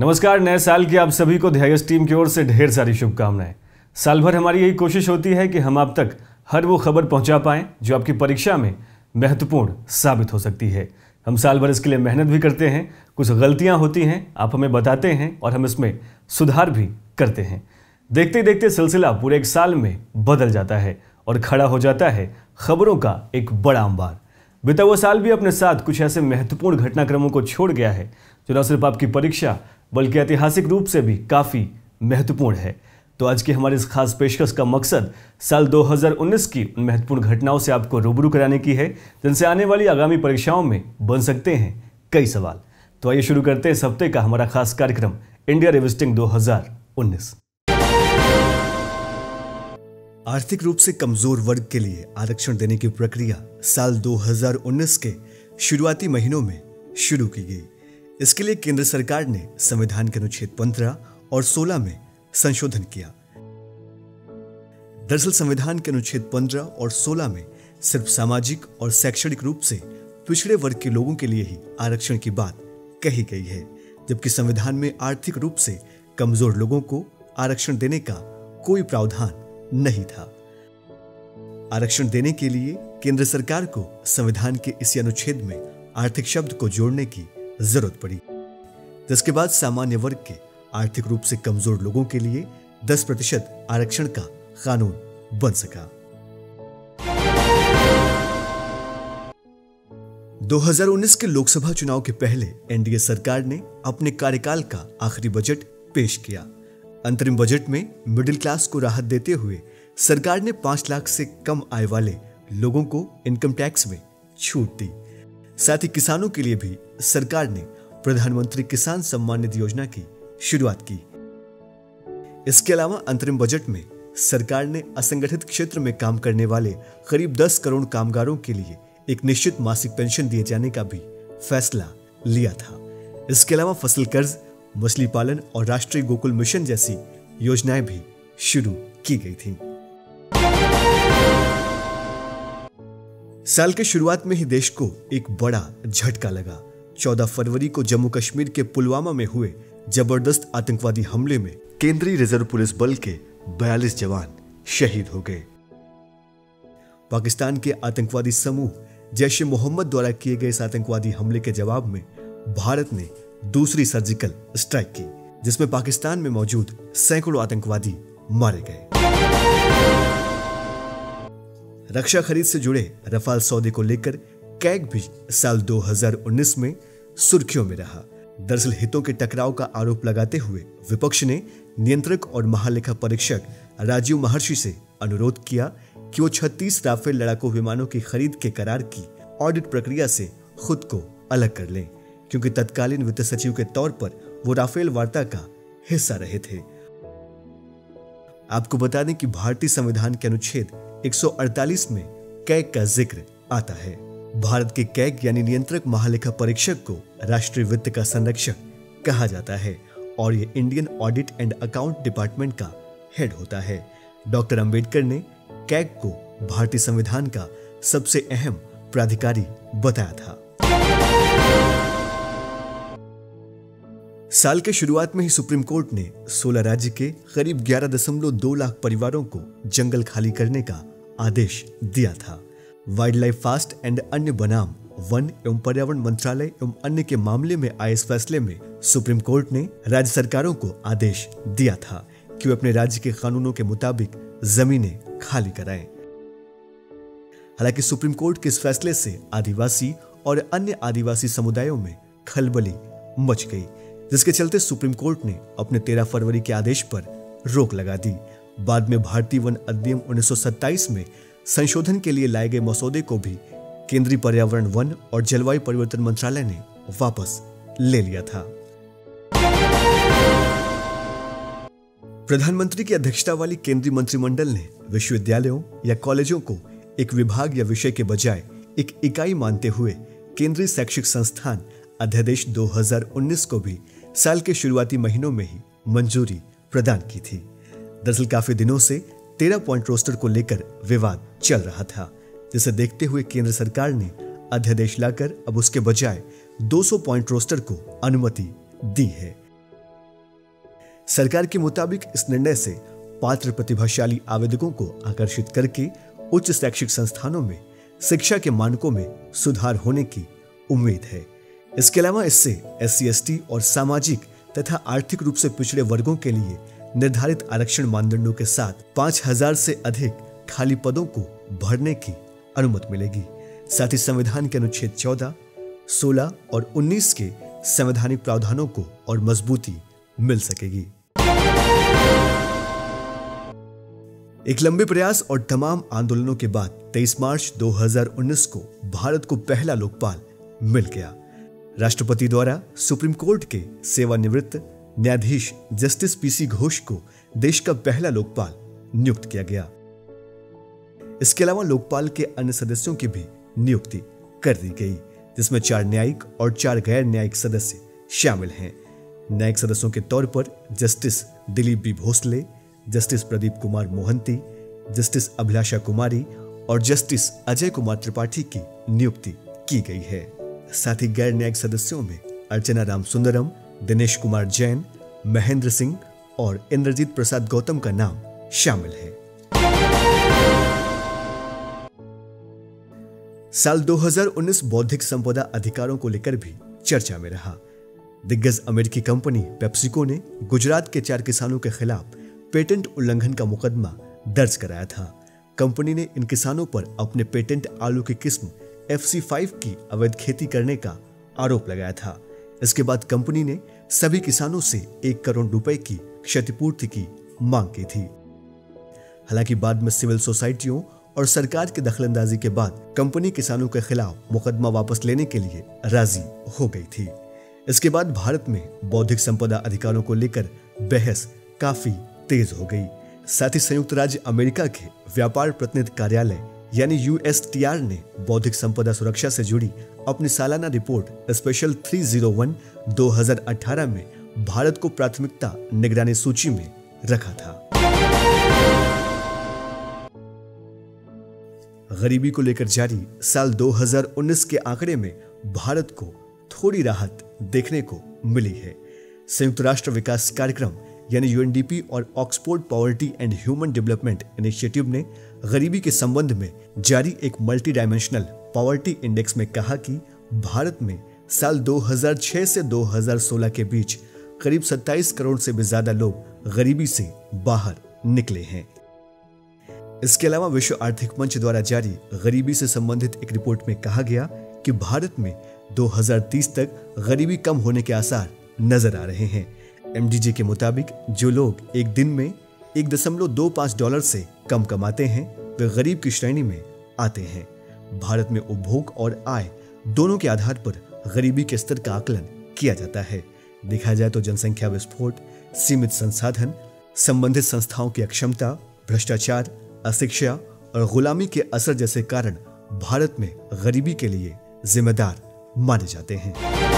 नमस्कार। नए साल की आप सभी को ध्यायस टीम की ओर से ढेर सारी शुभकामनाएं। साल भर हमारी यही कोशिश होती है कि हम आप तक हर वो खबर पहुंचा पाएं जो आपकी परीक्षा में महत्वपूर्ण साबित हो सकती है। हम साल भर इसके लिए मेहनत भी करते हैं, कुछ गलतियां होती हैं, आप हमें बताते हैं और हम इसमें सुधार भी करते हैं। देखते देखते सिलसिला पूरे एक साल में बदल जाता है और खड़ा हो जाता है खबरों का एक बड़ा अंबार। बीता वो साल भी अपने साथ कुछ ऐसे महत्वपूर्ण घटनाक्रमों को छोड़ गया है जो न सिर्फ आपकी परीक्षा बल्कि ऐतिहासिक रूप से भी काफ़ी महत्वपूर्ण है। तो आज की हमारी इस खास पेशकश का मकसद साल 2019 की उन महत्वपूर्ण घटनाओं से आपको रूबरू कराने की है जिनसे आने वाली आगामी परीक्षाओं में बन सकते हैं कई सवाल। तो आइए शुरू करते हैं इस हफ्ते का हमारा खास कार्यक्रम इंडिया रिविजिटिंग 2019। आर्थिक रूप से कमजोर वर्ग के लिए आरक्षण देने की प्रक्रिया साल 2019 के शुरुआती महीनों में शुरू की गई। इसके लिए केंद्र सरकार ने संविधान के अनुच्छेद 15 और 16 में संशोधन किया। दरअसल संविधान के अनुच्छेद 15 और 16 में सिर्फ सामाजिक और शैक्षणिक रूप से पिछड़े वर्ग के लोगों के लिए ही आरक्षण की बात कही गई है, जबकि संविधान में आर्थिक रूप से कमजोर लोगों को आरक्षण देने का कोई प्रावधान नहीं था। आरक्षण देने के लिए केंद्र सरकार को संविधान के इसी अनुच्छेद में आर्थिक शब्द को जोड़ने की जरूरत पड़ी, जिसके बाद सामान्य वर्ग के आर्थिक रूप से कमजोर लोगों के लिए 10% आरक्षण का कानून बन सका। 2019 के लोकसभा चुनाव के पहले एनडीए सरकार ने अपने कार्यकाल का आखिरी बजट पेश किया। अंतरिम बजट में मिडिल क्लास को राहत देते हुए सरकार ने 5 लाख से कम आय वाले लोगों को इनकम टैक्स में छूट दी। साथ ही किसानों के लिए भी सरकार ने प्रधानमंत्री किसान सम्मान निधि योजना की शुरुआत की। इसके अलावा अंतरिम बजट में सरकार ने असंगठित क्षेत्र में काम करने वाले करीब 10 करोड़ कामगारों के लिए एक निश्चित मासिक पेंशन दिए जाने का भी फैसला लिया था। इसके अलावा फसल कर्ज, मछली पालन और राष्ट्रीय गोकुल मिशन जैसी योजनाएं भी शुरू की गई थी। साल के शुरुआत में ही देश को एक बड़ा झटका लगा। 14 फरवरी को जम्मू कश्मीर के पुलवामा में हुए जबरदस्त आतंकवादी हमले में केंद्रीय रिजर्व पुलिस बल के 42 जवान शहीद हो गए। पाकिस्तान के आतंकवादी समूह जैश ए मोहम्मद द्वारा किए गए इस आतंकवादी हमले के जवाब में भारत ने दूसरी सर्जिकल स्ट्राइक की, जिसमें पाकिस्तान में मौजूद सैकड़ों आतंकवादी मारे गए। रक्षा खरीद से जुड़े रफाल सौदे को लेकर कैग भी साल 2019 में सुर्खियों में रहा। दरअसल हितों के टकराव का आरोप लगाते हुए विपक्ष ने नियंत्रक और महालेखा परीक्षक राजीव महर्षि से अनुरोध किया कि वो 36 राफेल लड़ाकू विमानों की खरीद के करार की ऑडिट प्रक्रिया से खुद को अलग कर लें, क्योंकि तत्कालीन वित्त सचिव के तौर पर वो राफेल वार्ता का हिस्सा रहे थे। आपको बता दें कि भारतीय संविधान के अनुच्छेद 148 में कैग का जिक्र आता है। भारत के कैग यानी नियंत्रक महालेखा परीक्षक को राष्ट्रीय वित्त का संरक्षक कहा जाता है और ये Indian audit and account department का हेड होता है। डॉक्टर अंबेडकर ने कैग को भारतीय संविधान का सबसे अहम प्राधिकारी बताया था। साल के शुरुआत में ही सुप्रीम कोर्ट ने 16 राज्य के करीब 11.2 लाख परिवारों को जंगल खाली करने का आदेश दिया था। वाइल्ड लाइफ फास्ट एंड अन्य बनाम वन एवं पर्यावरण मंत्रालय एवं अन्य के मामले में आए इस फैसले में सुप्रीम कोर्ट ने राज्य सरकारों को आदेश दिया था कि वे अपने राज्य के कानूनों के मुताबिक जमीनें खाली कराएं। हालांकि सुप्रीम कोर्ट के इस फैसले से आदिवासी और अन्य आदिवासी समुदायों में खलबली मच गई, जिसके चलते सुप्रीम कोर्ट ने अपने 13 फरवरी के आदेश पर रोक लगा दी। बाद में भारतीय वन अधिनियम 1927 में संशोधन के लिए लाए गए मसौदे को भी केंद्रीय पर्यावरण, वन और जलवायु परिवर्तन मंत्रालय ने वापस ले लिया था। प्रधानमंत्री की अध्यक्षता वाली केंद्रीय मंत्रिमंडल ने विश्वविद्यालयों या कॉलेजों को एक विभाग या विषय के बजाय एक इकाई मानते हुए केंद्रीय शैक्षिक संस्थान अध्यादेश 2019 को भी साल के शुरुआती महीनों में ही मंजूरी प्रदान की थी। दरअसल काफी दिनों से 13 पॉइंट रोस्टर को लेकर विवाद चल रहा था, जिसे देखते हुए केंद्र सरकार ने अध्यादेश लाकर अब उसके बजाय 200 पॉइंट रोस्टर को अनुमति दी है। सरकार के मुताबिक इस निर्णय से पात्र प्रतिभाशाली आवेदकों को आकर्षित करके उच्च शैक्षिक संस्थानों में शिक्षा के मानकों में सुधार होने की उम्मीद है। इसके अलावा इससे SC/ST और सामाजिक तथा आर्थिक रूप से पिछड़े वर्गों के लिए निर्धारित आरक्षण मानदंडों के साथ 5000 से अधिक खाली पदों को भरने की अनुमति मिलेगी। साथ ही संविधान के अनुच्छेद 14, 16 और 19 के संवैधानिक प्रावधानों को और मजबूती मिल सकेगी। एक लंबे प्रयास और तमाम आंदोलनों के बाद 23 मार्च 2019 को भारत को पहला लोकपाल मिल गया। राष्ट्रपति द्वारा सुप्रीम कोर्ट के सेवानिवृत्त न्यायाधीश जस्टिस PC घोष को देश का पहला लोकपाल नियुक्त किया गया। इसके अलावा लोकपाल के अन्य सदस्यों की भी नियुक्ति कर दी गई, जिसमें 4 न्यायिक और 4 गैर न्यायिक सदस्य शामिल हैं। न्यायिक सदस्यों के तौर पर justice Dilip B Bhosale, justice Pradeep Kumar Mohanty, justice Abhilasha Kumari और जस्टिस अजय कुमार त्रिपाठी की नियुक्ति की गई है। साथ ही गैर न्यायिक सदस्यों में अर्चना रामसुंदरम, दिनेश कुमार जैन, महेंद्र सिंह और इंद्रजीत प्रसाद गौतम का नाम शामिल है। साल 2019 बौद्धिक संपदा अधिकारों को लेकर भी चर्चा में रहा। दिग्गज अमेरिकी कंपनी पेप्सिको ने गुजरात के 4 किसानों के खिलाफ पेटेंट उल्लंघन का मुकदमा दर्ज कराया था। कंपनी ने इन किसानों पर अपने पेटेंट आलू की किस्म FC5 की अवैध खेती करने का आरोप लगाया था। इसके बाद कंपनी ने सभी किसानों से 1 करोड़ रुपए की क्षतिपूर्ति की मांग की थी। हालांकि बाद में सिविल सोसाइटियों और सरकार की दखलंदाजी के बाद कंपनी किसानों के खिलाफ मुकदमा वापस लेने के लिए राजी हो गई थी। इसके बाद भारत में बौद्धिक संपदा अधिकारों को लेकर बहस काफी तेज हो गई। साथ ही संयुक्त राज्य अमेरिका के व्यापार प्रतिनिधि कार्यालय यानी USTR ने बौद्धिक संपदा सुरक्षा से जुड़ी अपनी सालाना रिपोर्ट स्पेशल 301 2018 में भारत को प्राथमिकता निगरानी सूची में रखा था। गरीबी को लेकर जारी साल 2019 के आंकड़े में भारत को थोड़ी राहत देखने को मिली है। संयुक्त राष्ट्र विकास कार्यक्रम यानी UNDP और Oxford poverty and human development initiative ने गरीबी के संबंध में जारी एक मल्टी डायमेंशनल पॉवर्टी इंडेक्स में कहा कि भारत में साल 2006 से 2016 के बीच करीब 27 करोड़ से भी ज्यादा लोग गरीबी से बाहर निकले हैं। इसके अलावा विश्व आर्थिक मंच द्वारा जारी गरीबी से संबंधित एक रिपोर्ट में कहा गया कि भारत में 2030 तक गरीबी कम होने के आसार नजर आ रहे हैं। MDG के मुताबिक जो लोग एक दिन में $1.25 से कम कमाते हैं वे गरीब की श्रेणी में आते हैं। भारत में उपभोग और आय दोनों के आधार पर गरीबी के स्तर का आकलन किया जाता है। देखा जाए तो जनसंख्या विस्फोट, सीमित संसाधन, संबंधित संस्थाओं की अक्षमता, भ्रष्टाचार, अशिक्षा और गुलामी के असर जैसे कारण भारत में गरीबी के लिए जिम्मेदार माने जाते हैं।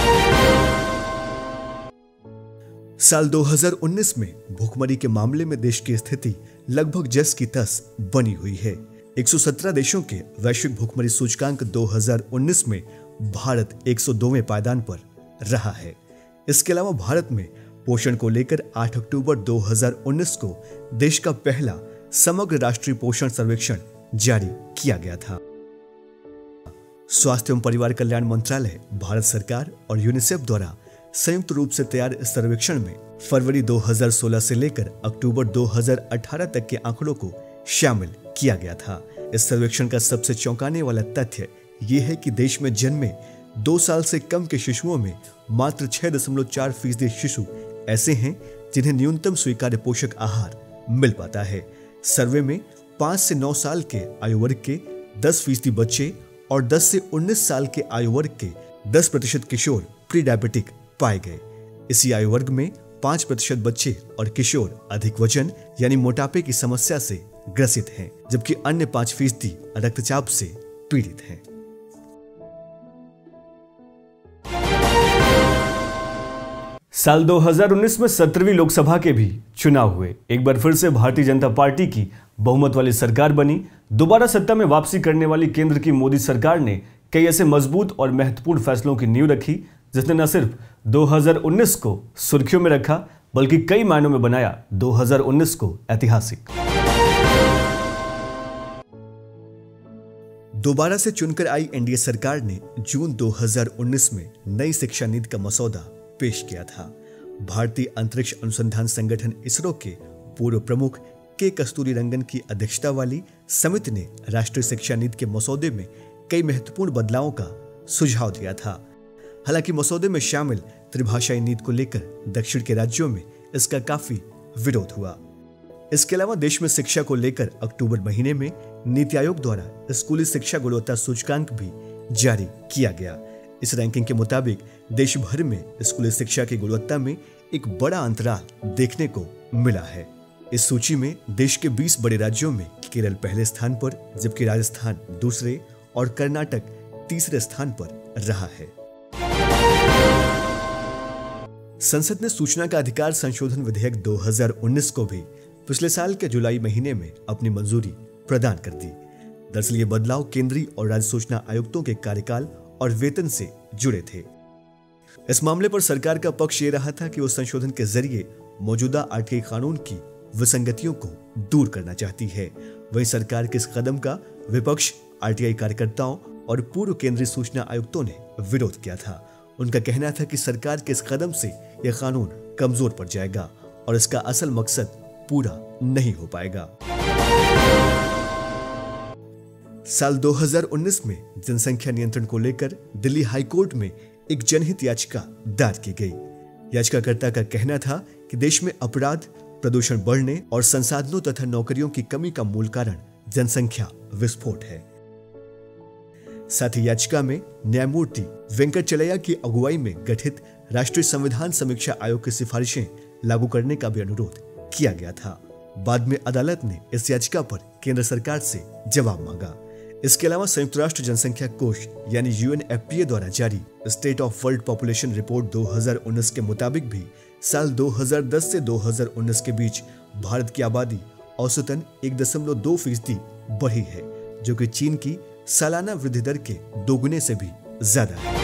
साल 2019 में भुखमरी के मामले में देश की स्थिति लगभग जस की तस बनी हुई है। 117 देशों के वैश्विक भुखमरी सूचकांक 2019 में भारत 102वें पायदान पर रहा है। इसके अलावा भारत में पोषण को लेकर 8 अक्टूबर 2019 को देश का पहला समग्र राष्ट्रीय पोषण सर्वेक्षण जारी किया गया था। स्वास्थ्य एवं परिवार कल्याण मंत्रालय, भारत सरकार और यूनिसेफ द्वारा संयुक्त रूप से तैयार इस सर्वेक्षण में फरवरी 2016 से लेकर अक्टूबर 2018 तक के आंकड़ों को शामिल किया गया था। इस सर्वेक्षण का सबसे चौंकाने वाला तथ्य यह है कि देश में जन्मे 2 साल से कम के शिशुओं में मात्र 6.4% शिशु ऐसे हैं जिन्हें न्यूनतम स्वीकार्य पोषक आहार मिल पाता है। सर्वे में 5 से 9 साल के आयु वर्ग के 10% बच्चे और 10 से 19 साल के आयु वर्ग के 10% किशोर प्री डायबिटिक पाए गए। इसी आयु वर्ग में 5% बच्चे और किशोर अधिक वजन यानी मोटापे की समस्या से ग्रसित हैं, जबकि अन्य 5% रक्तचाप से पीड़ित हैं। साल 2019 में 17वीं लोकसभा के भी चुनाव हुए। एक बार फिर से भारतीय जनता पार्टी की बहुमत वाली सरकार बनी। दोबारा सत्ता में वापसी करने वाली केंद्र की मोदी सरकार ने कई ऐसे मजबूत और महत्वपूर्ण फैसलों की नींव रखी जिसने न सिर्फ 2019 को सुर्खियों में रखा बल्कि कई मायनों में बनाया 2019 को ऐतिहासिक। दोबारा से चुनकर आई एनडीए सरकार ने जून 2019 में नई शिक्षा नीति का मसौदा पेश किया था। भारतीय अंतरिक्ष अनुसंधान संगठन इसरो के पूर्व प्रमुख के कस्तूरीरंगन की अध्यक्षता वाली समिति ने राष्ट्रीय शिक्षा नीति के मसौदे में कई महत्वपूर्ण बदलावों का सुझाव दिया था। हालांकि मसौदे में शामिल त्रिभाषाई नीति को लेकर दक्षिण के राज्यों में इसका काफी विरोध हुआ। इसके अलावा देश में शिक्षा को लेकर अक्टूबर महीने में नीति आयोग द्वारा स्कूली शिक्षा गुणवत्ता सूचकांक भी जारी किया गया। इस रैंकिंग के मुताबिक देश भर में स्कूली शिक्षा की गुणवत्ता में एक बड़ा अंतराल देखने को मिला है। इस सूची में देश के 20 बड़े राज्यों में केरल पहले स्थान पर, जबकि राजस्थान दूसरे और कर्नाटक तीसरे स्थान पर रहा है। संसद ने सूचना का अधिकार संशोधन विधेयक 2019 को भी पिछले साल के जुलाई महीने में अपनी मंजूरी प्रदान कर दी। दरअसल ये बदलाव केंद्रीय और राज्य सूचना आयुक्तों के कार्यकाल और वेतन से जुड़े थे। इस मामले पर सरकार का पक्ष ये रहा था कि वो संशोधन के जरिए मौजूदा आरटीआई कानून की विसंगतियों को दूर करना चाहती है। वहीं सरकार के इस कदम का विपक्ष, आरटीआई कार्यकर्ताओं और पूर्व केंद्रीय सूचना आयुक्तों ने विरोध किया था। उनका कहना था कि सरकार के इस कदम से यह कानून कमजोर पड़ जाएगा और इसका असल मकसद पूरा नहीं हो पाएगा। साल 2019 में जनसंख्या नियंत्रण को लेकर दिल्ली हाईकोर्ट में एक जनहित याचिका दायर की गई। याचिकाकर्ता का कहना था कि देश में अपराध, प्रदूषण बढ़ने और संसाधनों तथा नौकरियों की कमी का मूल कारण जनसंख्या विस्फोट है। साथ ही याचिका में न्यायमूर्ति वेंकटचलैया की अगुवाई में गठित राष्ट्रीय संविधान समीक्षा आयोग की सिफारिशें लागू करने का भी अनुरोध किया गया था। बाद में अदालत ने इस याचिका पर केंद्र सरकार से जवाब मांगा। इसके अलावा संयुक्त राष्ट्र जनसंख्या कोष यानी यूएनएफपीए द्वारा जारी state of world population report 2019 के मुताबिक भी साल 2010 से 2019 के बीच भारत की आबादी औसतन 1.2% बढ़ी है, जो कि चीन की सालाना वृद्धि दर के दोगुने से भी ज्यादा है।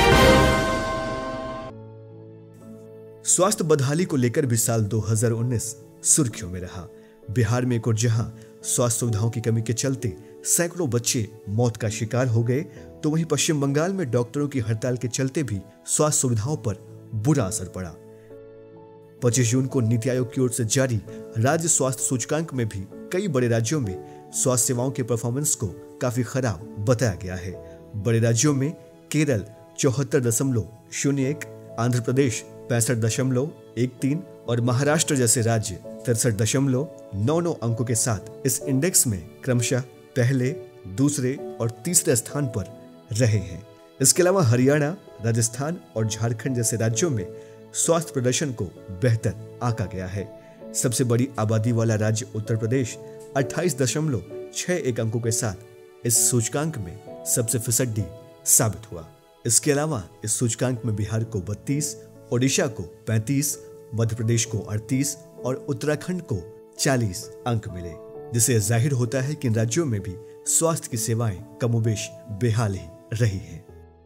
स्वास्थ्य बदहाली को लेकर भी साल 2019 सुर्खियों में रहा। बिहार में एक और जहां स्वास्थ्य सुविधाओं की कमी के चलते सैकड़ों बच्चे मौत का शिकार हो गए, तो वहीं पश्चिम बंगाल में डॉक्टरों की हड़ताल के चलते भी स्वास्थ्य सुविधाओं पर बुरा असर पड़ा। 25 जून को नीति आयोग की ओर से जारी राज्य स्वास्थ्य सूचकांक में भी कई बड़े राज्यों में स्वास्थ्य सेवाओं के परफॉर्मेंस को काफी खराब बताया गया है। बड़े राज्यों में केरल 74.01, आंध्र प्रदेश 65.13 और महाराष्ट्र जैसे राज्य 63.99 अंकों के साथ इस इंडेक्स में क्रमशः पहले, दूसरे और तीसरे स्थान पर रहे हैं। इसके अलावा हरियाणा, राजस्थान और झारखंड जैसे राज्यों में स्वास्थ्य प्रदर्शन को बेहतर आंका गया है। सबसे बड़ी आबादी वाला राज्य उत्तर प्रदेश 28.61 अंकों के साथ इस सूचकांक में सबसे फिसड्डी साबित हुआ। इसके अलावा इस सूचकांक में बिहार को 32, ओडिशा को 35, मध्य प्रदेश को 38 और उत्तराखंड को 40 अंक मिले, जिससे जाहिर होता है कि इन राज्यों में भी स्वास्थ्य की सेवाएं कमोबेश बेहाल ही रही हैं।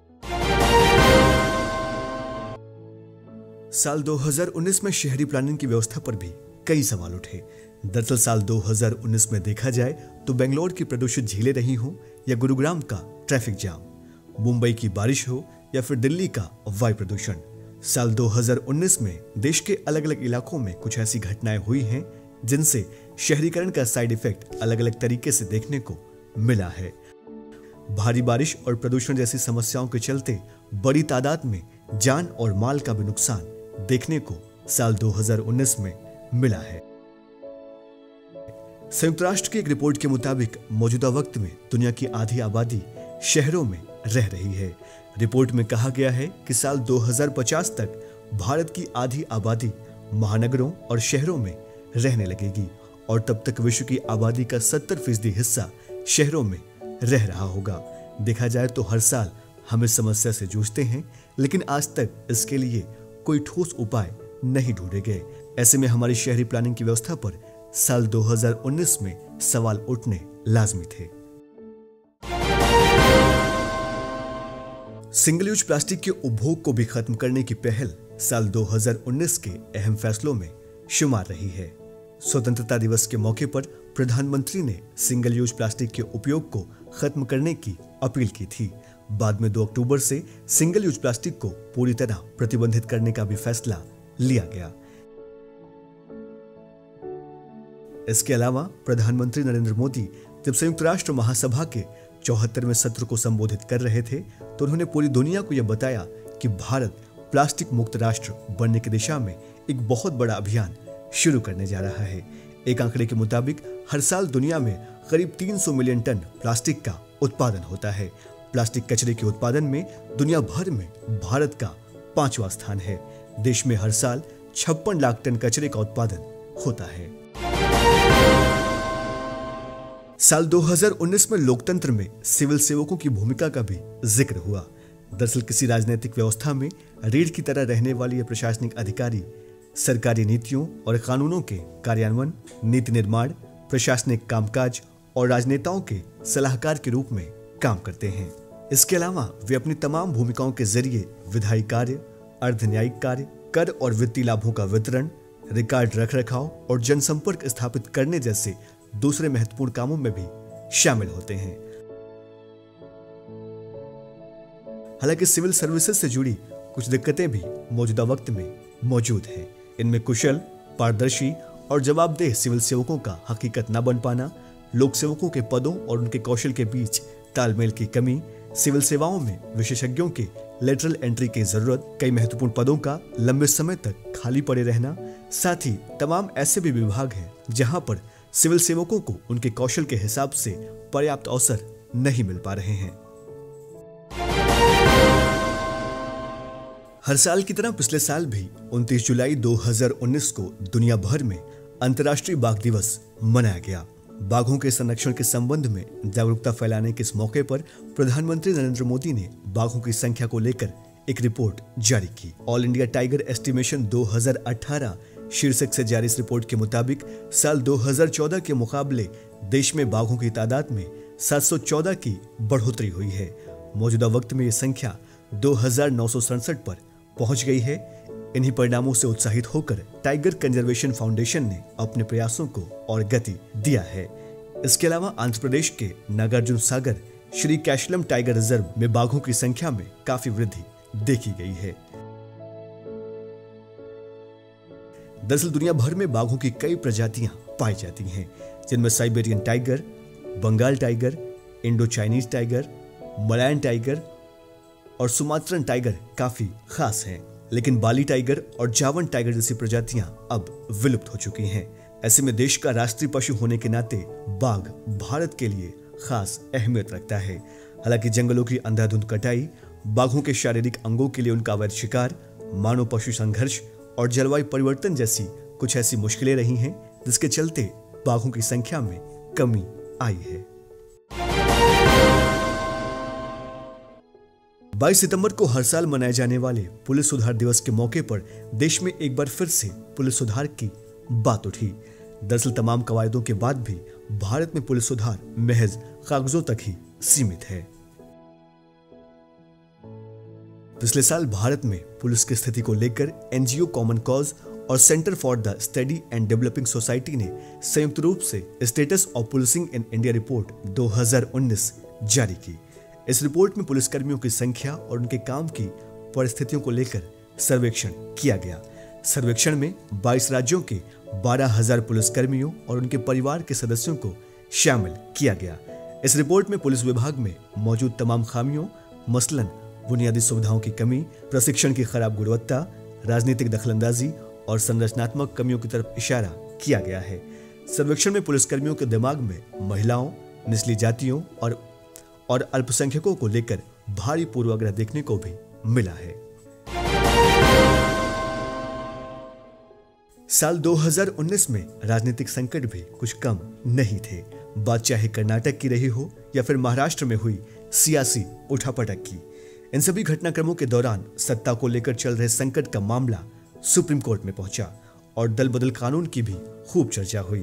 साल 2019 में शहरी प्लानिंग की व्यवस्था पर भी कई सवाल उठे। दरअसल साल 2019 में देखा जाए तो बेंगलोर की प्रदूषित झीलें रही हों या गुरुग्राम का ट्रैफिक जाम, मुंबई की बारिश हो या फिर दिल्ली का वायु प्रदूषण, साल 2019 में देश के अलग अलग इलाकों में कुछ ऐसी घटनाएं हुई हैं जिनसे शहरीकरण का साइड इफेक्ट अलग अलग तरीके से देखने को मिला है। भारी बारिश और प्रदूषण जैसी समस्याओं के चलते बड़ी तादाद में जान और माल का भी नुकसान देखने को साल 2019 में मिला है। संयुक्त राष्ट्र की एक रिपोर्ट के मुताबिक मौजूदा वक्त में दुनिया की आधी आबादी शहरों में रह रही है। रिपोर्ट में कहा गया है कि साल 2050 तक भारत की आधी आबादी महानगरों और शहरों में रहने लगेगी और तब तक विश्व की आबादी का 70% हिस्सा शहरों में रह रहा होगा। देखा जाए तो हर साल हम इस समस्या से जूझते हैं, लेकिन आज तक इसके लिए कोई ठोस उपाय नहीं ढूंढे गए। ऐसे में हमारी शहरी प्लानिंग की व्यवस्था पर साल 2019 में सवाल उठने लाजमी थे। सिंगल यूज प्लास्टिक के उपभोग को भी खत्म करने की पहल साल 2019 के अहम फैसलों में शुमार रही है। स्वतंत्रता दिवस के मौके पर प्रधानमंत्री ने सिंगल यूज प्लास्टिक के उपयोग को खत्म करने की अपील की थी। बाद में 2 अक्टूबर से सिंगल यूज प्लास्टिक को पूरी तरह प्रतिबंधित करने का भी फैसला लिया गया। इसके अलावा प्रधानमंत्री नरेंद्र मोदी जब संयुक्त राष्ट्र महासभा के 74वें सत्र को संबोधित कर रहे थे तो उन्होंने पूरी दुनिया को यह बताया कि भारत प्लास्टिक मुक्त राष्ट्र बनने की दिशा में एक बहुत बड़ा अभियान शुरू करने जा रहा है। एक आंकड़े के मुताबिक हर साल दुनिया में करीब 300 मिलियन टन प्लास्टिक का उत्पादन होता है। प्लास्टिक कचरे के उत्पादन में दुनिया भर में भारत का 5वां स्थान है। देश में हर साल 56 लाख टन कचरे का उत्पादन होता है। साल 2019 में लोकतंत्र में सिविल सेवकों की भूमिका का भी जिक्र हुआ। दरअसल किसी राजनीतिक व्यवस्था में रीढ़ की तरह रहने वाले ये प्रशासनिक अधिकारी सरकारी नीतियों और कानूनों के कार्यान्वयन, नीति निर्माण, प्रशासनिक कामकाज और राजनेताओं के सलाहकार के रूप में काम करते हैं। इसके अलावा वे अपनी तमाम भूमिकाओं के जरिए विधायी कार्य, अर्ध न्यायिक कार्य, कर और वित्तीय लाभों का वितरण, रिकॉर्ड रखरखाव और जनसंपर्क स्थापित करने जैसे दूसरे महत्वपूर्ण कामों में भी शामिल होते हैं। हालांकि सिविल सर्विसेज से जुड़ी कुछ दिक्कतें भी मौजूदा वक्त में मौजूद हैं। इनमें कुशल, पारदर्शी और जवाबदेह सिविल सेवकों का हकीकत न बन पाना, लोक सेवकों के पदों और उनके कौशल के बीच तालमेल की कमी, सिविल सेवाओं में विशेषज्ञों के लेटरल एंट्री की जरूरत, कई महत्वपूर्ण पदों का लंबे समय तक खाली पड़े रहना, साथ ही तमाम ऐसे भी विभाग हैं जहां पर सिविल सेवकों को उनके कौशल के हिसाब से पर्याप्त अवसर नहीं मिल पा रहे हैं। हर साल की तरह पिछले साल भी 29 जुलाई 2019 को दुनिया भर में अंतर्राष्ट्रीय बाघ दिवस मनाया गया। बाघों के संरक्षण के संबंध में जागरूकता फैलाने के इस मौके पर प्रधानमंत्री नरेंद्र मोदी ने बाघों की संख्या को लेकर एक रिपोर्ट जारी की। ऑल इंडिया टाइगर एस्टिमेशन 2018 शीर्षक से जारी इस रिपोर्ट के मुताबिक साल 2014 के मुकाबले देश में बाघों की तादाद में 714 की बढ़ोतरी हुई है। मौजूदा वक्त में ये संख्या 2967 पर पहुंच गई है। इन्हीं परिणामों से उत्साहित होकर टाइगर कंजर्वेशन फाउंडेशन ने अपने प्रयासों को और गति दिया है। इसके अलावा आंध्र प्रदेश के Nagarjuna Sagar Srisailam tiger reserve में बाघों की संख्या में काफी वृद्धि देखी गई है। दरअसल दुनिया भर में बाघों की कई प्रजातियां पाई जाती हैं, जिनमें Siberian tiger, Bengal tiger, Indo Chinese tiger, Malayan tiger और सुमात्रन टाइगर काफी खास हैं। लेकिन बाली टाइगर और जावन टाइगर जैसी प्रजातियां अब विलुप्त हो चुकी हैं। ऐसे में देश का राष्ट्रीय पशु होने के नाते बाघ भारत के लिए खास अहमियत रखता है। हालांकि जंगलों की अंधाधुंध कटाई, बाघों के शारीरिक अंगों के लिए उनका अवैध शिकार, मानव पशु संघर्ष और जलवायु परिवर्तन जैसी कुछ ऐसी मुश्किलें रही हैं जिसके चलते बाघों की संख्या में कमी आई है। 22 सितंबर को हर साल मनाए जाने वाले पुलिस सुधार दिवस के मौके पर देश में एक बार फिर से पुलिस सुधार की बात उठी। दरअसल तमाम कवायदों के बाद भी भारत में पुलिस सुधार महज कागजों तक ही सीमित है। पिछले साल भारत में पुलिस की स्थिति को लेकर एनजीओ कॉमन कॉज और centre for the study and developing society ने संयुक्त रूप से status of policing in India report 2019 जारी की। इस रिपोर्ट में पुलिसकर्मियों की संख्या और उनके काम की परिस्थितियों को लेकर सर्वेक्षण किया गया। सर्वेक्षण में 22 राज्यों के 12,000 पुलिसकर्मियों और उनके परिवार के सदस्यों को शामिल किया गया। इस रिपोर्ट में पुलिस विभाग में मौजूद तमाम खामियों, मसलन बुनियादी सुविधाओं की कमी, प्रशिक्षण की खराब गुणवत्ता, राजनीतिक दखलंदाजी और संरचनात्मक कमियों की तरफ इशारा किया गया है। सर्वेक्षण में पुलिसकर्मियों के दिमाग में महिलाओं, निचली जातियों और अल्पसंख्यकों को लेकर भारी पूर्वाग्रह देखने को भी मिला है। साल 2019 में राजनीतिक संकट भी कुछ कम नहीं थे। बात चाहे कर्नाटक की रही हो या फिर महाराष्ट्र में हुई सियासी उठापटक की, इन सभी घटनाक्रमों के दौरान सत्ता को लेकर चल रहे संकट का मामला सुप्रीम कोर्ट में पहुंचा और दल बदल कानून की भी खूब चर्चा हुई।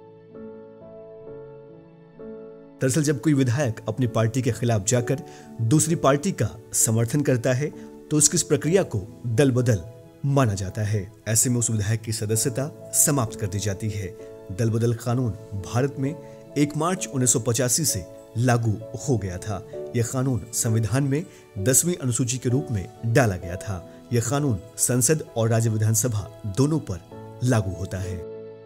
दरअसल जब कोई विधायक अपनी पार्टी के खिलाफ जाकर दूसरी पार्टी का समर्थन करता है तो उसकी इस प्रक्रिया को दल बदल माना जाता है। ऐसे में उस विधायक की सदस्यता समाप्त कर दी जाती है। दल बदल कानून भारत में 1 मार्च 1985 से लागू हो गया था। यह कानून संविधान में 10वीं अनुसूची के रूप में डाला गया था। यह कानून संसद और राज्य विधानसभा दोनों पर लागू होता है।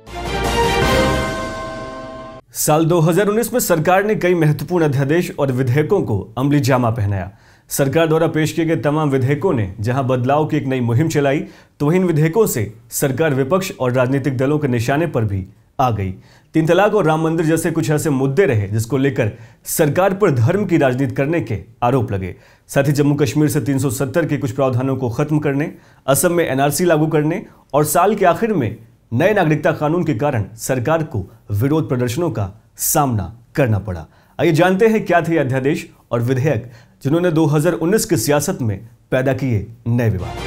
साल 2019 में सरकार ने कई महत्वपूर्ण अध्यादेश और विधेयकों को अमली जामा पहनाया। सरकार द्वारा पेश किए गए तमाम विधेयकों ने जहां बदलाव की एक नई मुहिम चलाई, तो वहीं इन विधेयकों से सरकार विपक्ष और राजनीतिक दलों के निशाने पर भी आ गई। 3 तलाक और राम मंदिर जैसे कुछ ऐसे मुद्दे रहे जिसको लेकर सरकार पर धर्म की राजनीति करने के आरोप लगे। साथ ही जम्मू कश्मीर से 370 के कुछ प्रावधानों को खत्म करने, असम में एनआरसी लागू करने और साल के आखिर में नए नागरिकता कानून के कारण सरकार को विरोध प्रदर्शनों का सामना करना पड़ा। आइए जानते हैं क्या थे अध्यादेश और विधेयक जिन्होंने 2019 की सियासत में पैदा किए नए विवाद।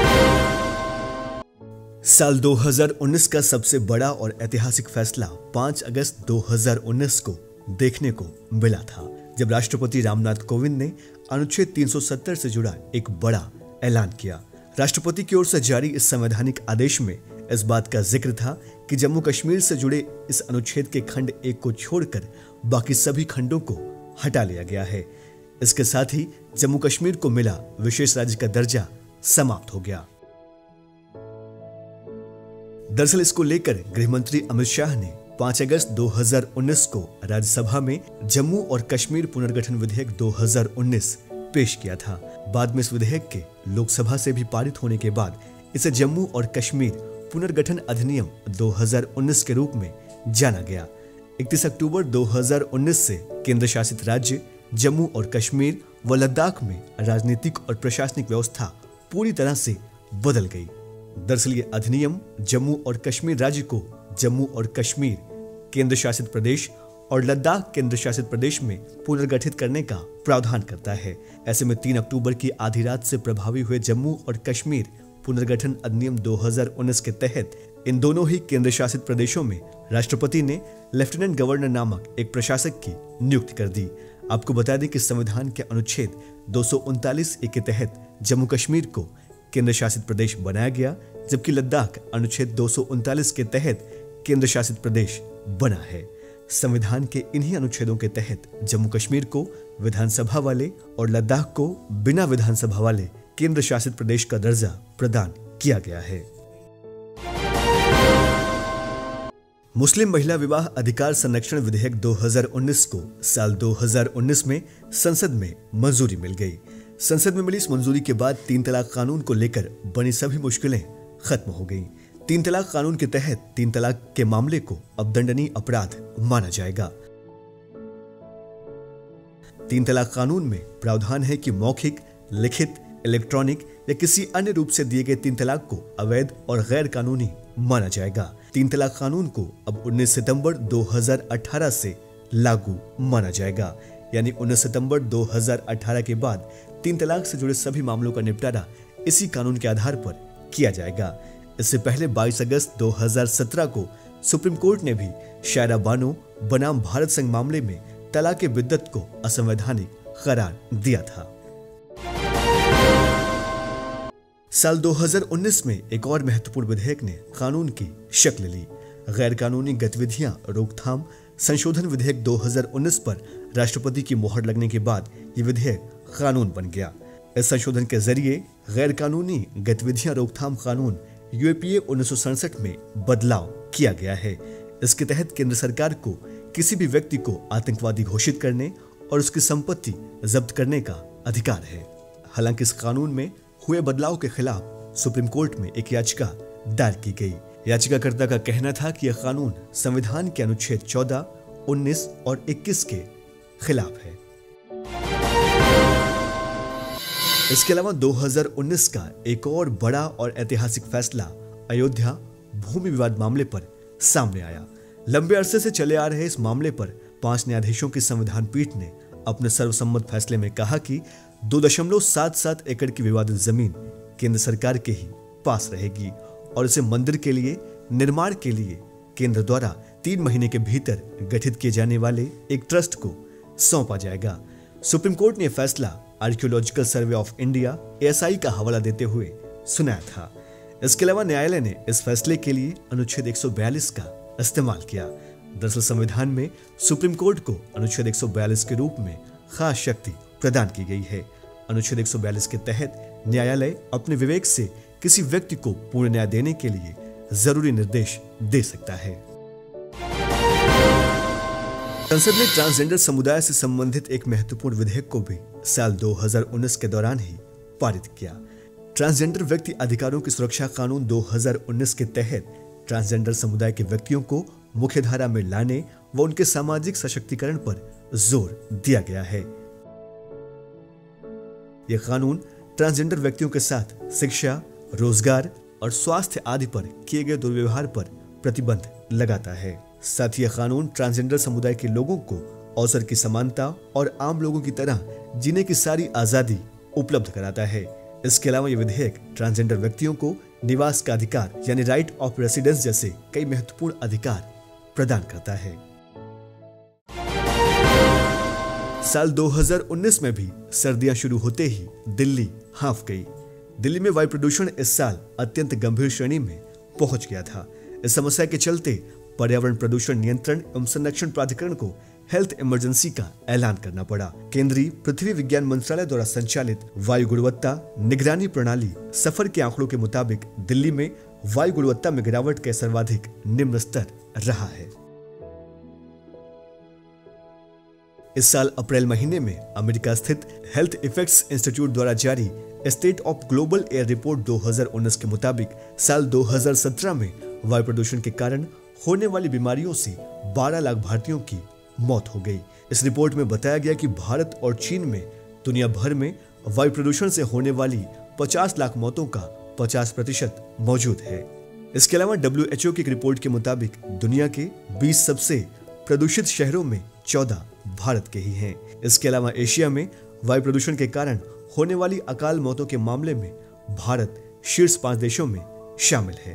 साल 2019 का सबसे बड़ा और ऐतिहासिक फैसला 5 अगस्त 2019 को देखने को मिला था, जब राष्ट्रपति रामनाथ कोविंद ने अनुच्छेद 370 से जुड़ा एक बड़ा ऐलान किया। राष्ट्रपति की ओर से जारी इस संवैधानिक आदेश में इस बात का जिक्र था कि जम्मू कश्मीर से जुड़े इस अनुच्छेद के खंड 1 को छोड़कर बाकी सभी खंडों को हटा लिया गया है। इसके साथ ही जम्मू कश्मीर को मिला विशेष राज्य का दर्जा समाप्त हो गया। दरअसल इसको लेकर गृह मंत्री अमित शाह ने 5 अगस्त 2019 को राज्यसभा में जम्मू और कश्मीर पुनर्गठन विधेयक 2019 पेश किया था। बाद में इस विधेयक के लोकसभा से भी पारित होने के बाद इसे जम्मू और कश्मीर पुनर्गठन अधिनियम 2019 के रूप में जाना गया। 31 अक्टूबर 2019 से केंद्र शासित राज्य जम्मू और कश्मीर व लद्दाख में राजनीतिक और प्रशासनिक व्यवस्था पूरी तरह से बदल गई। दरअसल ये अधिनियम जम्मू और कश्मीर राज्य को जम्मू और कश्मीर केंद्र शासित प्रदेश और लद्दाख केंद्र शासित प्रदेश में पुनर्गठित करने का प्रावधान करता है। ऐसे में 3 अक्टूबर की आधी रात से प्रभावी हुए जम्मू और कश्मीर पुनर्गठन अधिनियम 2019 के तहत इन दोनों ही केंद्र शासित प्रदेशों में राष्ट्रपति ने लेफ्टिनेंट गवर्नर नामक एक प्रशासक की नियुक्ति कर दी। आपको बता दें कि संविधान के अनुच्छेद 239(a) के तहत जम्मू कश्मीर को केंद्र शासित प्रदेश बनाया गया, जबकि लद्दाख अनुच्छेद 239 के तहत केंद्र शासित प्रदेश बना है। संविधान के इन्हीं अनुच्छेदों के तहत जम्मू कश्मीर को विधानसभा वाले और लद्दाख को बिना विधानसभा वाले केंद्र शासित प्रदेश का दर्जा प्रदान किया गया है। मुस्लिम महिला विवाह अधिकार संरक्षण विधेयक 2019 को साल 2019 में संसद में मंजूरी मिल गई। संसद में मिली इस मंजूरी के बाद 3 तलाक कानून को लेकर बनी सभी मुश्किलें खत्म हो गईं। 3 तलाक कानून के तहत 3 तलाक के मामले को अब दंडनीय अपराध माना जाएगा। 3 तलाक कानून में प्रावधान है कि मौखिक, लिखित, इलेक्ट्रॉनिक या किसी अन्य रूप से दिए गए 3 तलाक को अवैध और गैर कानूनी माना जाएगा। 3 तलाक कानून को अब 19 सितंबर 2018 से लागू माना जाएगा, यानी 19 सितंबर 2018 के बाद 3 तलाक से जुड़े सभी मामलों का निपटारा इसी कानून के आधार पर किया जाएगा। इससे पहले 22 अगस्त 2017 को सुप्रीम कोर्ट ने भी शायरा बानो बनाम भारत संघ मामले में तलाक बिद्दत को असंवैधानिक करार दिया था। साल 2019 में एक और महत्वपूर्ण विधेयक ने कानून की शक्ल ली। गैर कानूनी गतिविधियां रोकथाम संशोधन विधेयक 2019 पर राष्ट्रपति की मोहर लगने के बाद ये विधेयक कानून बन गया। इस संशोधन के जरिए गैर कानूनी गतिविधियां रोकथाम कानून यूएपीए 1967 में बदलाव किया गया है। इसके तहत केंद्र सरकार को किसी भी व्यक्ति को आतंकवादी घोषित करने और उसकी संपत्ति जब्त करने का अधिकार है। हालांकि इस कानून में हुए बदलाव के खिलाफ सुप्रीम कोर्ट में एक याचिका दायर की गई। याचिकाकर्ता का कहना था कि यह कानून संविधान के अनुच्छेद 14, 19 और 21 के खिलाफ है। इसके अलावा 2019 का एक और बड़ा और ऐतिहासिक फैसला अयोध्या भूमि विवाद मामले पर सामने आया। लंबे अरसे से चले आ रहे इस मामले पर 5 न्यायाधीशों की संविधान पीठ ने अपने सर्वसम्मत फैसले में कहा कि 2.77 एकड़ की विवादित जमीन केंद्र सरकार के ही पास रहेगी और इसे मंदिर के लिए निर्माण के लिए केंद्र द्वारा 3 महीने के भीतर गठित किए जाने वाले एक ट्रस्ट को सौंपा जाएगा। सुप्रीम कोर्ट ने फैसला archaeological survey of India (ASI) का हवाला देते हुए सुनाया था। इसके अलावा न्यायालय ने इस फैसले के लिए अनुच्छेद 142 का इस्तेमाल किया। दरअसल संविधान में सुप्रीम कोर्ट को अनुच्छेद 142 के रूप में खास शक्ति प्रदान की गई है। अनुच्छेद 142 के तहत न्यायालय अपने विवेक से किसी व्यक्ति को पूर्ण न्याय देने के लिए जरूरी निर्देश दे सकता है। संसद ने ट्रांसजेंडर समुदाय से संबंधित एक महत्वपूर्ण विधेयक को भी साल 2019 के दौरान ही पारित किया। ट्रांसजेंडर व्यक्ति अधिकारों की सुरक्षा कानून 2019 के तहत ट्रांसजेंडर समुदाय के व्यक्तियों को मुख्यधारा में लाने व उनके सामाजिक सशक्तिकरण पर जोर दिया गया है। यह कानून ट्रांसजेंडर व्यक्तियों के साथ शिक्षा, रोजगार और स्वास्थ्य आदि पर किए गए दुर्व्यवहार पर प्रतिबंध लगाता है। साथ ही यह कानून ट्रांसजेंडर समुदाय के लोगों को अवसर की समानता और आम लोगों की तरह जीने की सारी आजादी उपलब्ध कराता है। इसके अलावा यह विधेयक ट्रांसजेंडर व्यक्तियों को निवास का अधिकार यानी राइट ऑफ रेसिडेंस जैसे कई महत्वपूर्ण अधिकार प्रदान करता है। साल 2019 में भी सर्दियां शुरू होते ही दिल्ली हांफ गई। दिल्ली में वायु प्रदूषण इस साल अत्यंत गंभीर श्रेणी में पहुंच गया था। इस समस्या के चलते पर्यावरण प्रदूषण नियंत्रण एवं संरक्षण प्राधिकरण को हेल्थ इमरजेंसी का ऐलान करना पड़ा। केंद्रीय पृथ्वी विज्ञान मंत्रालय द्वारा संचालित वायु गुणवत्ता निगरानी प्रणाली सफर के आंकड़ों के मुताबिक दिल्ली में वायु गुणवत्ता में गिरावट का सर्वाधिक निम्न स्तर रहा है। इस साल अप्रैल महीने में अमेरिका स्थित हेल्थ इफेक्ट्स इंस्टीट्यूट द्वारा जारी state of global air report 2019 के मुताबिक साल 2017 में वायु प्रदूषण के कारण होने वाली बीमारियों से 12 लाख भारतीयों की मौत हो गई। इस रिपोर्ट में बताया गया कि भारत और चीन में दुनिया भर में वायु प्रदूषण से होने वाली 50 लाख मौतों का 50% मौजूद है। इसके अलावा WHO की एक रिपोर्ट के मुताबिक दुनिया के 20 सबसे प्रदूषित शहरों में 14 भारत के ही हैं। इसके अलावा एशिया में वायु प्रदूषण के कारण होने वाली अकाल मौतों के मामले में भारत शीर्ष 5 देशों में शामिल है।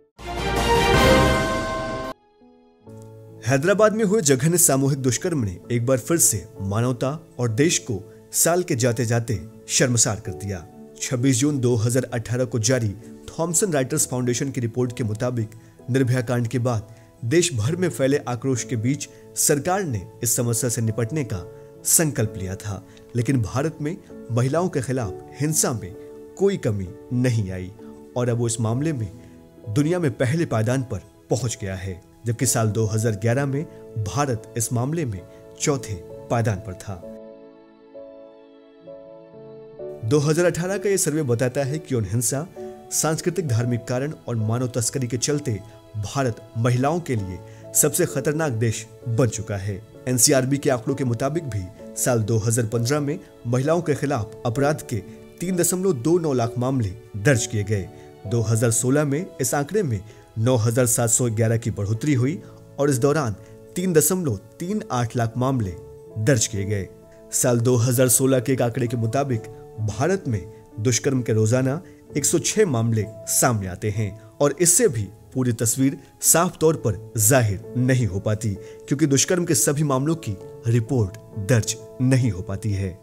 हैदराबाद में हुए जघन्य सामूहिक दुष्कर्म ने एक बार फिर से मानवता और देश को साल के जाते जाते शर्मसार कर दिया। 26 जून 2018 को जारी थॉमसन राइटर्स फाउंडेशन की रिपोर्ट के मुताबिक निर्भया कांड के बाद देश भर में फैले आक्रोश के बीच सरकार ने इस समस्या से निपटने का संकल्प लिया था, लेकिन भारत में महिलाओं के खिलाफ हिंसा में कोई कमी नहीं आई और अब वो इस मामले में दुनिया में पहले पायदान पर पहुंच गया है, जबकि साल 2011 में भारत इस मामले में चौथे पायदान पर था। 2018 का यह सर्वे बताता है कि यौन हिंसा, सांस्कृतिक धार्मिक कारण और मानव तस्करी के चलते भारत महिलाओं के लिए सबसे खतरनाक देश बन चुका है। NCRB के आंकड़ों के मुताबिक भी साल 2015 में महिलाओं के खिलाफ अपराध के 3.29 लाख मामले दर्ज किए गए। 2016 में इस आंकड़े में 9,711 की बढ़ोतरी हुई और इस दौरान 3.38 लाख मामले दर्ज किए गए। साल 2016 के एक आंकड़े के मुताबिक भारत में दुष्कर्म के रोजाना 106 मामले सामने आते हैं और इससे भी पूरी तस्वीर साफ तौर पर जाहिर नहीं हो पाती, क्योंकि दुष्कर्म के सभी मामलों की रिपोर्ट दर्ज नहीं हो पाती है।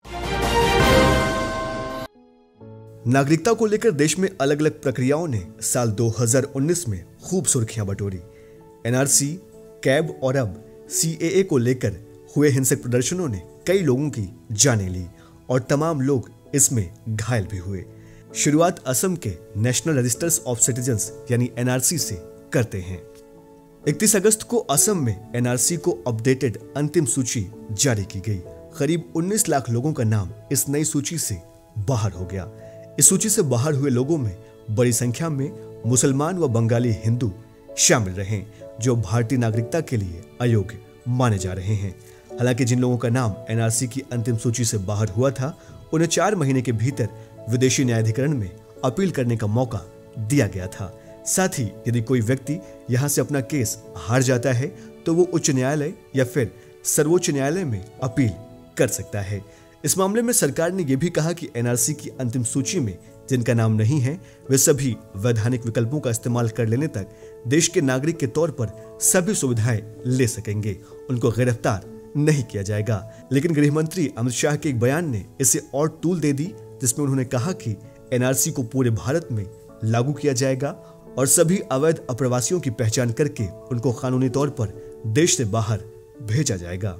नागरिकता को लेकर देश में अलग अलग प्रक्रियाओं ने साल 2019 में खूब सुर्खियां बटोरी। NRC, कैब और अब CAA को लेकर हुए हिंसक प्रदर्शनों ने कई लोगों की जानें ली और तमाम लोग इसमें घायल भी हुए। शुरुआत असम के नेशनल रजिस्टर्स ऑफ सिटीजन्स यानी NRC से करते हैं। 31 अगस्त को असम में NRC को अपडेटेड अंतिम सूची जारी की गई। करीब 19 लाख लोगों का नाम इस नई सूची से बाहर हो गया। इस सूची से बाहर हुए लोगों में बड़ी संख्या में मुसलमान व बंगाली हिंदू शामिल रहे, जो भारतीय नागरिकता के लिए अयोग्य माने जा रहे हैं। हालांकि जिन लोगों का नाम NRC की अंतिम सूची से बाहर हुआ था, उन्हें 4 महीने के भीतर विदेशी न्यायाधिकरण में अपील करने का मौका दिया गया था। साथ ही यदि कोई व्यक्ति यहां से अपना केस हार जाता है तो वो उच्च न्यायालय या फिर सर्वोच्च न्यायालय में अपील कर सकता है। इस मामले में सरकार ने यह भी कहा कि NRC की अंतिम सूची में जिनका नाम नहीं है वे सभी वैधानिक विकल्पों का इस्तेमाल कर लेने तक देश के नागरिक के तौर पर सभी सुविधाएं ले सकेंगे, उनको गिरफ्तार नहीं किया जाएगा। लेकिन गृह मंत्री अमित शाह के एक बयान ने इसे और तूल दे दी, जिसमें उन्होंने कहा कि NRC को पूरे भारत में लागू किया जाएगा और सभी अवैध अप्रवासियों की पहचान करके उनको कानूनी तौर पर देश से बाहर भेजा जाएगा।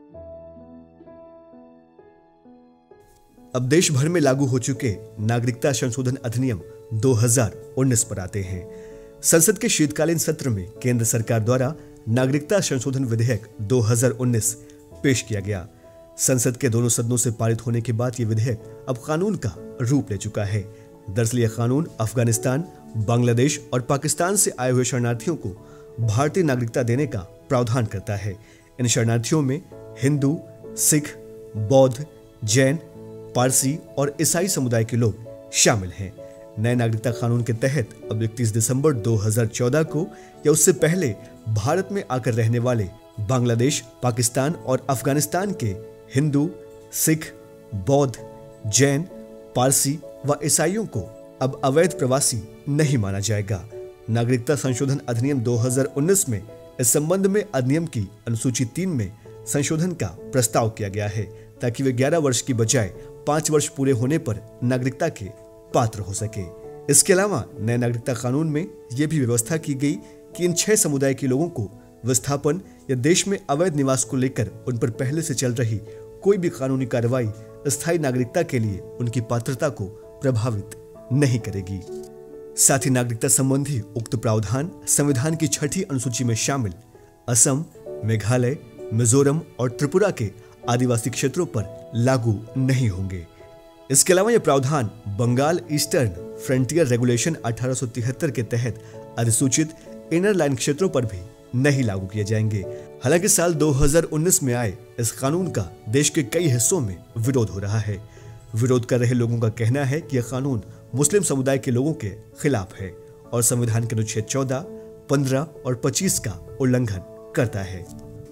अब देश भर में लागू हो चुके नागरिकता संशोधन अधिनियम 2019 पर आते हैं। संसद के शीतकालीन सत्र में केंद्र सरकार द्वारा नागरिकता संशोधन विधेयक 2019 पेश किया गया। संसद के दोनों सदनों से पारित होने के बाद यह विधेयक अब कानून का रूप ले चुका है। दरअसल यह कानून अफगानिस्तान, बांग्लादेश और पाकिस्तान से आए हुए शरणार्थियों को भारतीय नागरिकता देने का प्रावधान करता है। इन शरणार्थियों में हिंदू, सिख, बौद्ध, जैन, पारसी और ईसाई समुदाय के लोग शामिल हैं। नए नागरिकता कानून के तहत अब 31 दिसंबर 2014 को या उससे पहले भारत में आकर रहने वाले बांग्लादेश, पाकिस्तान और अफगानिस्तान के हिंदू, सिख, बौद्ध, जैन, पारसी व ईसाइयों को अब अवैध प्रवासी नहीं माना जाएगा। नागरिकता संशोधन अधिनियम 2019 में इस संबंध में अधिनियम की अनुसूची 3 में संशोधन का प्रस्ताव किया गया है ताकि वे 11 वर्ष की बजाय 5 वर्ष पूरे होने पर नागरिकता के पात्र हो सके। इसके अलावा नए नागरिकता कानून में यह भी व्यवस्था की गई कि इन 6 समुदाय के लोगों को विस्थापन या देश में अवैध निवास को लेकर उन पर पहले से चल रही कोई भी कानूनी कार्रवाई स्थायी नागरिकता के लिए उनकी पात्रता को प्रभावित नहीं करेगी। साथ ही नागरिकता संबंधी उक्त प्रावधान संविधान की 6ठी अनुसूची में शामिल असम, मेघालय, मिजोरम और त्रिपुरा के आदिवासी क्षेत्रों पर लागू नहीं होंगे। इसके अलावा यह प्रावधान बंगाल ईस्टर्न फ्रंटियर रेगुलेशन 1873 के तहत अधिसूचित इनर लाइन क्षेत्रों पर भी नहीं लागू किए जाएंगे। हालांकि साल 2019 में आए इस कानून का देश के कई हिस्सों में विरोध हो रहा है। विरोध कर रहे लोगों का कहना है कि यह कानून मुस्लिम समुदाय के लोगों के खिलाफ है और संविधान के अनुच्छेद 14, 15 और 25 का उल्लंघन करता है।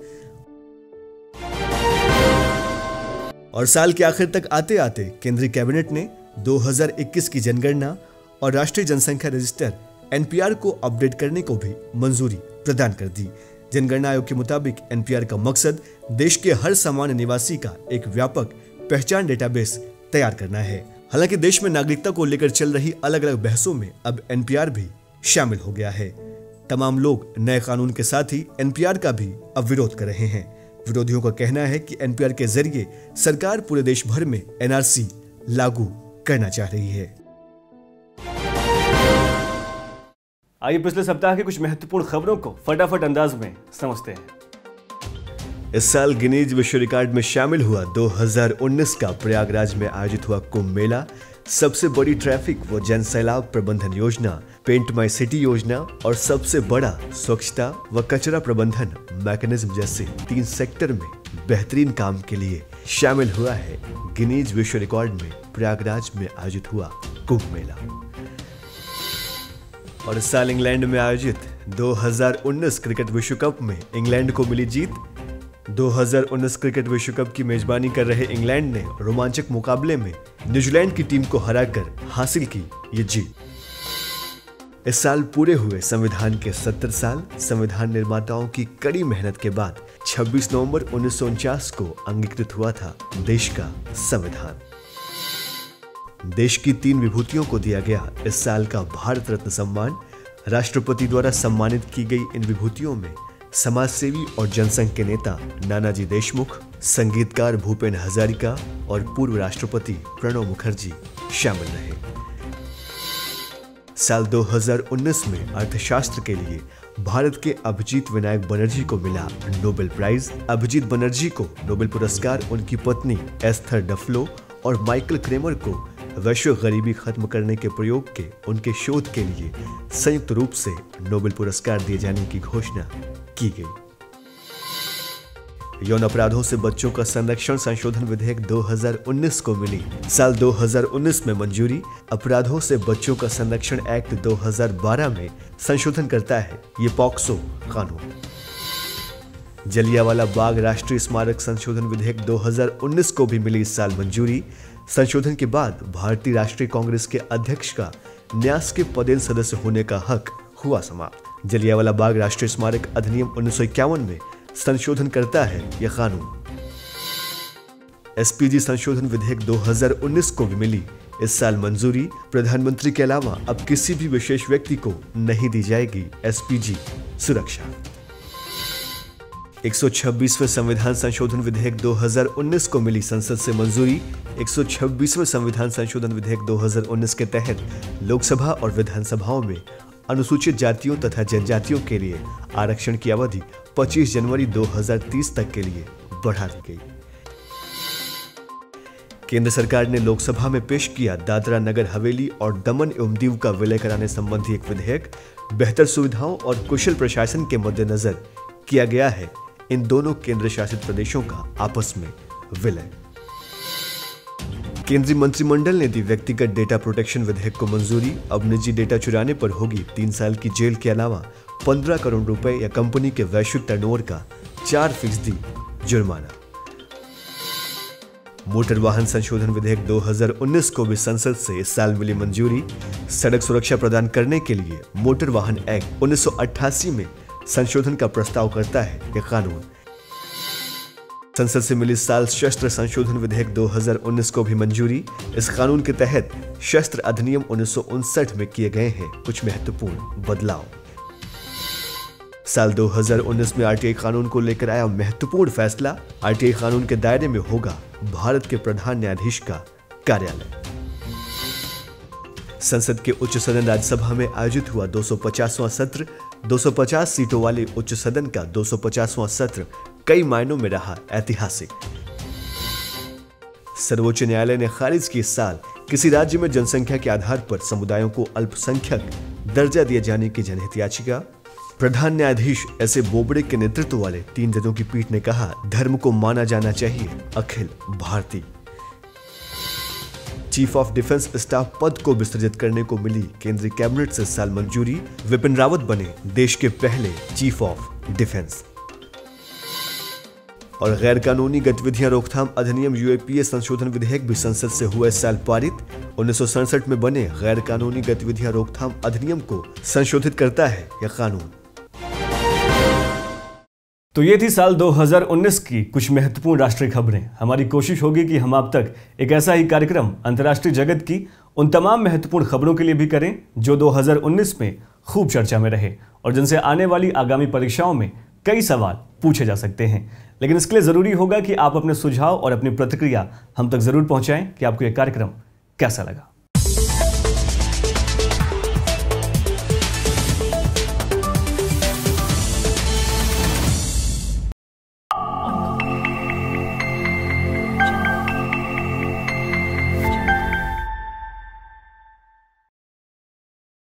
और साल के आखिर तक आते आते केंद्रीय कैबिनेट ने 2021 की जनगणना और राष्ट्रीय जनसंख्या रजिस्टर NPR को अपडेट करने को भी मंजूरी प्रदान कर दी। जनगणना आयोग के मुताबिक NPR का मकसद देश के हर सामान्य निवासी का एक व्यापक पहचान डेटाबेस तैयार करना है। हालांकि देश में नागरिकता को लेकर चल रही अलग अलग बहसों में अब NPR भी शामिल हो गया है। तमाम लोग नए कानून के साथ ही NPR का भी अब विरोध कर रहे हैं। विरोधियों का कहना है कि NPR के जरिए सरकार पूरे देश भर में NRC लागू करना चाह रही है। आइए पिछले सप्ताह की कुछ महत्वपूर्ण खबरों को फटाफट अंदाज में समझते हैं। इस साल गिनीज विश्व रिकॉर्ड में शामिल हुआ 2019 का प्रयागराज में आयोजित हुआ कुंभ मेला। सबसे बड़ी ट्रैफिक व जन सैलाब प्रबंधन योजना, पेंट माई सिटी योजना और सबसे बड़ा स्वच्छता व कचरा प्रबंधन मैकेनिज्म जैसे 3 सेक्टर में बेहतरीन काम के लिए शामिल हुआ है गिनीज विश्व रिकॉर्ड में प्रयागराज में आयोजित हुआ कुंभ मेला। और इस साल इंग्लैंड में आयोजित 2019 क्रिकेट विश्व कप में इंग्लैंड को मिली जीत। 2019 क्रिकेट विश्व कप की मेजबानी कर रहे इंग्लैंड ने रोमांचक मुकाबले में न्यूजीलैंड की टीम को हराकर हासिल की ये जीत। इस साल पूरे हुए संविधान के 70 साल। संविधान निर्माताओं की कड़ी मेहनत के बाद 26 नवंबर 1949 को अंगीकृत हुआ था देश का संविधान। देश की 3 विभूतियों को दिया गया इस साल का भारत रत्न सम्मान। राष्ट्रपति द्वारा सम्मानित की गई इन विभूतियों में समाजसेवी और जनसंघ के नेता नानाजी देशमुख, संगीतकार भूपेन हजारिका और पूर्व राष्ट्रपति प्रणब मुखर्जी शामिल रहे। साल 2019 में अर्थशास्त्र के लिए भारत के अभिजीत विनायक बनर्जी को मिला नोबेल प्राइज। अभिजीत बनर्जी को नोबेल पुरस्कार उनकी पत्नी एस्थर डफलो और माइकल क्रेमर को वैश्विक गरीबी खत्म करने के प्रयोग के उनके शोध के लिए संयुक्त रूप से नोबेल पुरस्कार दिए जाने की घोषणा की गई। यौन अपराधों से बच्चों का संरक्षण संशोधन विधेयक 2019 को मिली साल 2019 में मंजूरी। अपराधों से बच्चों का संरक्षण एक्ट 2012 में संशोधन करता है ये पॉक्सो कानून। जलियांवाला बाग राष्ट्रीय स्मारक संशोधन विधेयक 2019 को भी मिली इस साल मंजूरी। संशोधन के बाद भारतीय राष्ट्रीय कांग्रेस के अध्यक्ष का न्यास के पदेन सदस्य होने का हक हुआ समाप्त। जलियांवाला बाग राष्ट्रीय स्मारक अधिनियम 1951 में संशोधन करता है यह कानून। एसपीजी संशोधन विधेयक 2019 को भी मिली इस साल मंजूरी। प्रधानमंत्री के अलावा अब किसी भी विशेष व्यक्ति को नहीं दी जाएगी एसपीजी सुरक्षा। 126वें संविधान संशोधन विधेयक 2019 को मिली संसद से मंजूरी। 126वें संविधान संशोधन विधेयक 2019 के तहत लोकसभा और विधानसभाओं में अनुसूचित जातियों तथा जनजातियों के लिए आरक्षण की अवधि 25 जनवरी 2030 तक के लिए बढ़ा दी गई। केंद्र सरकार ने लोकसभा में पेश किया दादरा नगर हवेली और दमन एवं दीव का विलय कराने संबंधी एक विधेयक। बेहतर सुविधाओं और कुशल प्रशासन के मद्देनजर किया गया है इन दोनों केंद्र शासित प्रदेशों का आपस में विलय। केंद्रीय मंत्रिमंडल ने दी व्यक्तिगत डेटा प्रोटेक्शन विधेयक को मंजूरी। अब निजी डेटा चुराने पर होगी 3 साल की जेल के अलावा 15 करोड़ रुपए या कंपनी के वैश्विक टर्नओवर का 4% जुर्माना। मोटर वाहन संशोधन विधेयक 2019 को भी संसद से इस साल मिली मंजूरी। सड़क सुरक्षा प्रदान करने के लिए मोटर वाहन एक्ट 1988 में संशोधन का प्रस्ताव करता है यह कानून। संसद से मिली इस साल शस्त्र संशोधन विधेयक 2019 को भी मंजूरी। इस कानून के तहत शस्त्र अधिनियम 1959 में किए गए हैं कुछ महत्वपूर्ण बदलाव। साल 2019 में आरटीआई कानून को लेकर आया महत्वपूर्ण फैसला। आरटीआई कानून के दायरे में होगा भारत के प्रधान न्यायाधीश का कार्यालय। संसद के उच्च सदन राज्यसभा में आयोजित हुआ 250वां सत्र। 250 सीटों वाले उच्च सदन का 250वां सत्र कई मायनों में रहा ऐतिहासिक। सर्वोच्च न्यायालय ने खारिज की इस साल किसी राज्य में जनसंख्या के आधार पर समुदायों को अल्पसंख्यक दर्जा दिए जाने की जनहित याचिका। प्रधान न्यायाधीश एस ए बोबड़े के नेतृत्व वाले 3 जजों की पीठ ने कहा धर्म को माना जाना चाहिए Akhil Bharatiya. Chief of defence staff पद को विसर्जित करने को मिली केंद्रीय कैबिनेट से इस साल मंजूरी। विपिन रावत बने देश के पहले चीफ ऑफ डिफेंस। और गैर कानूनी गतिविधियां रोकथाम अधिनियम यूएपीए संशोधन विधेयक भी संसद से हुआ इस साल पारित। 1967 में बने गैर कानूनी गतिविधियां रोकथाम अधिनियम को संशोधित करता है यह कानून। तो ये थी साल 2019 की कुछ महत्वपूर्ण राष्ट्रीय खबरें। हमारी कोशिश होगी कि हम आप तक एक ऐसा ही कार्यक्रम अंतर्राष्ट्रीय जगत की उन तमाम महत्वपूर्ण खबरों के लिए भी करें जो 2019 में खूब चर्चा में रहे और जिनसे आने वाली आगामी परीक्षाओं में कई सवाल पूछे जा सकते हैं। लेकिन इसके लिए जरूरी होगा कि आप अपने सुझाव और अपनी प्रतिक्रिया हम तक जरूर पहुंचाएं कि आपको यह कार्यक्रम कैसा लगा।